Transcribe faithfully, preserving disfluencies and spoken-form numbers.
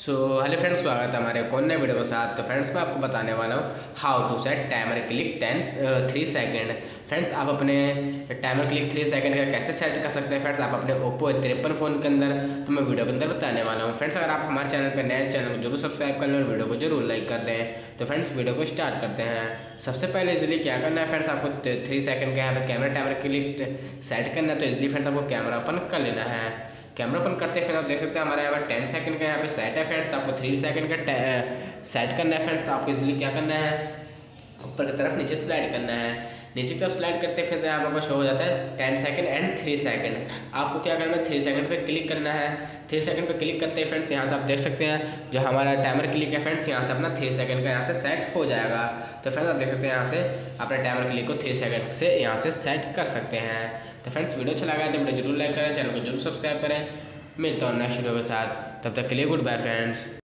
So hello friends, स्वागत है हमारे एक और नए वीडियो के साथ। तो फ्रेंड्स मैं आपको बताने वाला हूँ how to set timer click ten three second. Friends आप अपने टाइमर क्लिक थ्री सेकेंड का कैसे सेट कर सकते हैं फ्रेंड्स आप अपने ओप्पो तिरपन फ़ोन के अंदर, तो मैं वीडियो के अंदर बताने वाला हूँ। फ्रेंड्स अगर आप हमारे चैनल पर नए, चैनल को जरूर सब्सक्राइब कर लें और वीडियो को जरूर लाइक कर दें। तो फ्रेंड्स वीडियो को स्टार्ट करते हैं। सबसे पहले इजिली क्या करना है फ्रेंड्स, आपको थ्री सेकेंड का यहाँ पे कैमरा टाइमर क्लिक सेट करना है। तो इजिली फ्रेंड्स आपको कैमरा ओपन कर लेना है। कैमरा ओपन करते हैं फिर आप देख सकते हैं हमारे यहाँ पर टेन सेकंड का यहाँ पे सेट है फ्रेंड्स। आपको थ्री सेकंड का सेट करना है फ्रेंड्स। तो आपको इसलिए क्या करना है, ऊपर की तरफ नीचे स्लाइड करना है। नीचे की तरफ स्लाइड करते हैं फिर यहाँ पर शो हो जाता है ten second and three second. आपको क्या करना है, थ्री सेकंड पे क्लिक करना है। थ्री सेकंड पे क्लिक करते हैं फ्रेंड्स, यहाँ से आप देख सकते हैं जो हमारा टाइमर क्लिक है फ्रेंड्स, यहाँ से अपना थ्री सेकंड का यहाँ से सेट हो जाएगा। तो फ्रेंड्स आप देख सकते हैं यहाँ से अपने टाइमर क्लिक को थ्री सेकंड से यहाँ से सेट कर सकते हैं। तो फ्रेंड्स वीडियो अच्छा लगा है तो वीडियो जरूर लाइक करें, चैनल को जरूर सब्सक्राइब करें। मिलता हूँ नेक्स्ट वीडियो के साथ, तब तक के लिए गुड बाय फ्रेंड्स।